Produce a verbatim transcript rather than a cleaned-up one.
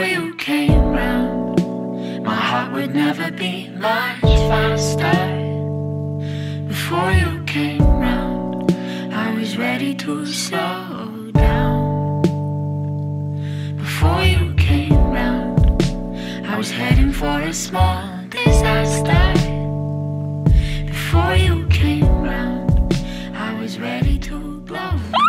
Before you came round, my heart would never beat much faster. Before you came round, I was ready to slow down. Before you came round, I was heading for a small disaster. Before you came round, I was ready to blow.